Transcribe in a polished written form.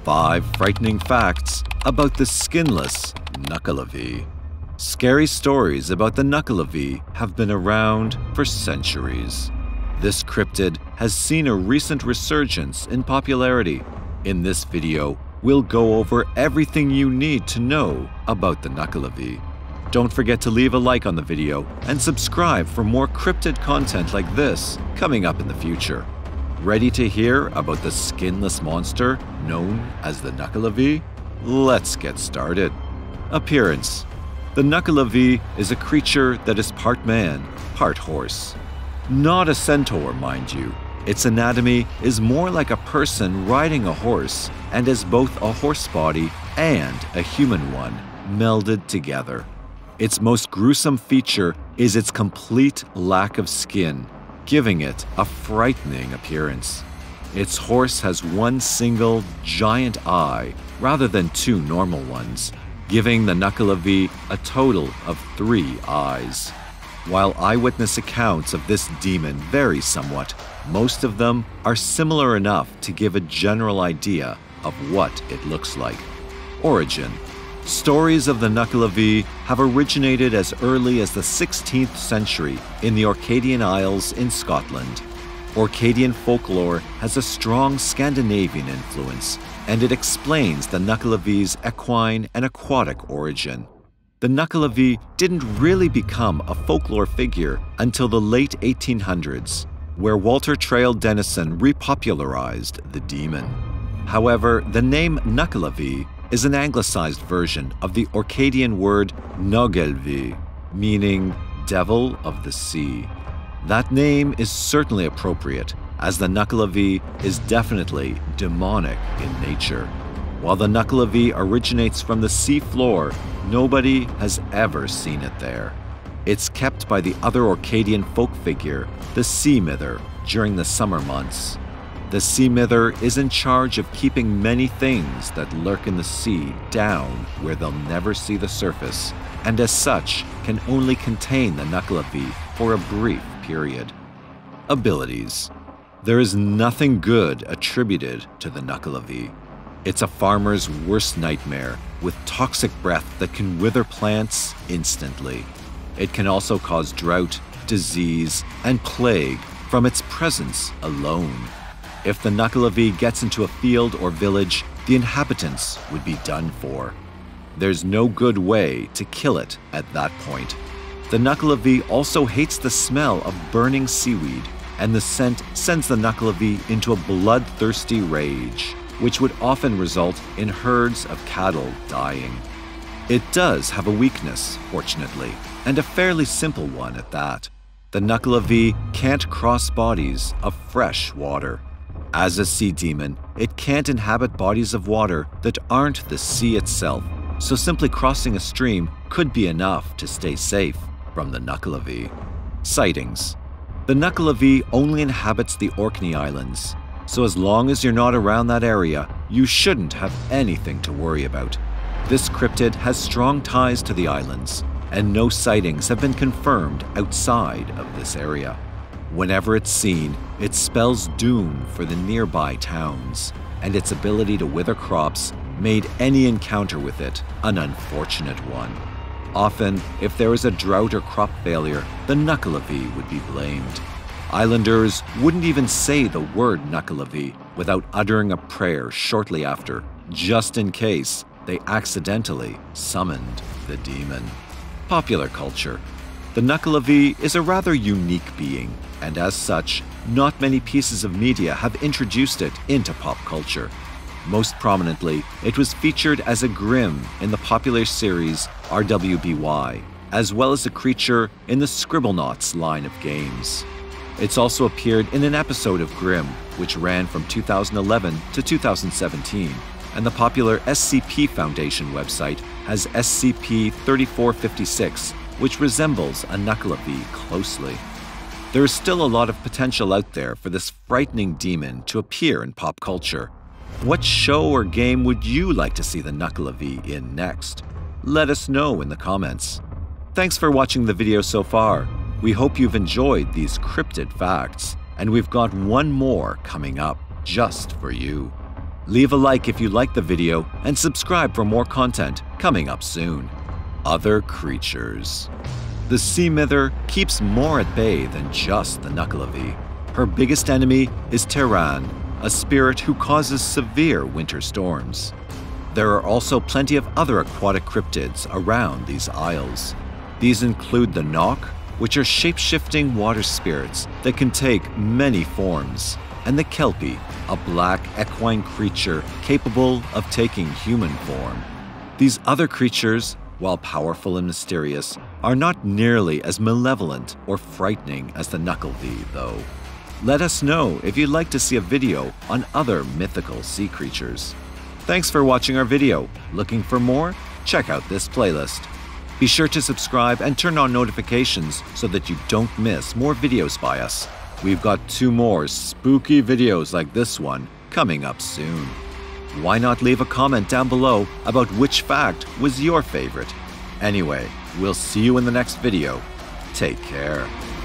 5 frightening facts about the skinless Nuckelavee. Scary stories about the Nuckelavee have been around for centuries. This cryptid has seen a recent resurgence in popularity. In this video, we'll go over everything you need to know about the Nuckelavee. Don't forget to leave a like on the video and subscribe for more cryptid content like this coming up in the future. Ready to hear about the skinless monster known as the Nuckelavee? Let's get started. Appearance. The Nuckelavee is a creature that is part man, part horse. Not a centaur, mind you. Its anatomy is more like a person riding a horse and is both a horse body and a human one melded together. Its most gruesome feature is its complete lack of skin, giving it a frightening appearance. Its horse has one single giant eye rather than 2 normal ones, giving the Nuckelavee a total of 3 eyes. While eyewitness accounts of this demon vary somewhat, most of them are similar enough to give a general idea of what it looks like. Origin. Stories of the Nuckelavee have originated as early as the 16th century in the Orcadian Isles in Scotland. Orcadian folklore has a strong Scandinavian influence, and it explains the Nuckelavee's equine and aquatic origin. The Nuckelavee didn't really become a folklore figure until the late 1800s, where Walter Traill Denison repopularized the demon. However, the name Nuckelavee is an anglicized version of the Orcadian word Nuckelavee, meaning devil of the sea. That name is certainly appropriate, as the Nuckelavee is definitely demonic in nature. While the Nuckelavee originates from the sea floor, nobody has ever seen it there. It's kept by the other Orcadian folk figure, the Sea Mither, during the summer months. The Sea Mither is in charge of keeping many things that lurk in the sea down where they'll never see the surface, and as such can only contain the Nuckelavee for a brief period. Abilities. There is nothing good attributed to the Nuckelavee. It's a farmer's worst nightmare, with toxic breath that can wither plants instantly. It can also cause drought, disease, and plague from its presence alone. If the Nuckelavee gets into a field or village, the inhabitants would be done for. There's no good way to kill it at that point. The Nuckelavee also hates the smell of burning seaweed, and the scent sends the Nuckelavee into a bloodthirsty rage, which would often result in herds of cattle dying. It does have a weakness, fortunately, and a fairly simple one at that. The Nuckelavee can't cross bodies of fresh water. As a sea demon, it can't inhabit bodies of water that aren't the sea itself, so simply crossing a stream could be enough to stay safe from the Nuckelavee. Sightings. The Nuckelavee only inhabits the Orkney Islands, so as long as you're not around that area, you shouldn't have anything to worry about. This cryptid has strong ties to the islands, and no sightings have been confirmed outside of this area. Whenever it's seen, it spells doom for the nearby towns, and its ability to wither crops made any encounter with it an unfortunate one. Often, if there is a drought or crop failure, the Nuckelavee would be blamed. Islanders wouldn't even say the word Nuckelavee without uttering a prayer shortly after, just in case they accidentally summoned the demon. Popular culture. The Nuckelavee is a rather unique being, and as such, not many pieces of media have introduced it into pop culture. Most prominently, it was featured as a Grimm in the popular series RWBY, as well as a creature in the Scribblenauts line of games. It's also appeared in an episode of Grimm, which ran from 2011 to 2017, and the popular SCP Foundation website has SCP-3456, which resembles a Nuckelavee closely. There is still a lot of potential out there for this frightening demon to appear in pop culture. What show or game would you like to see the Nuckelavee in next? Let us know in the comments. Thanks for watching the video so far. We hope you've enjoyed these cryptid facts, and we've got one more coming up just for you. Leave a like if you liked the video and subscribe for more content coming up soon. Other creatures. The sea mither keeps more at bay than just the Nuckelavee. Her biggest enemy is Terran, a spirit who causes severe winter storms. There are also plenty of other aquatic cryptids around these isles. These include the Knock, which are shape-shifting water spirits that can take many forms, and the Kelpie, a black equine creature capable of taking human form. These other creatures, while powerful and mysterious, are not nearly as malevolent or frightening as the Nuckelavee, though. Let us know if you'd like to see a video on other mythical sea creatures. Thanks for watching our video. Looking for more? Check out this playlist. Be sure to subscribe and turn on notifications so that you don't miss more videos by us. We've got 2 more spooky videos like this one coming up soon. Why not leave a comment down below about which fact was your favorite? Anyway, we'll see you in the next video. Take care.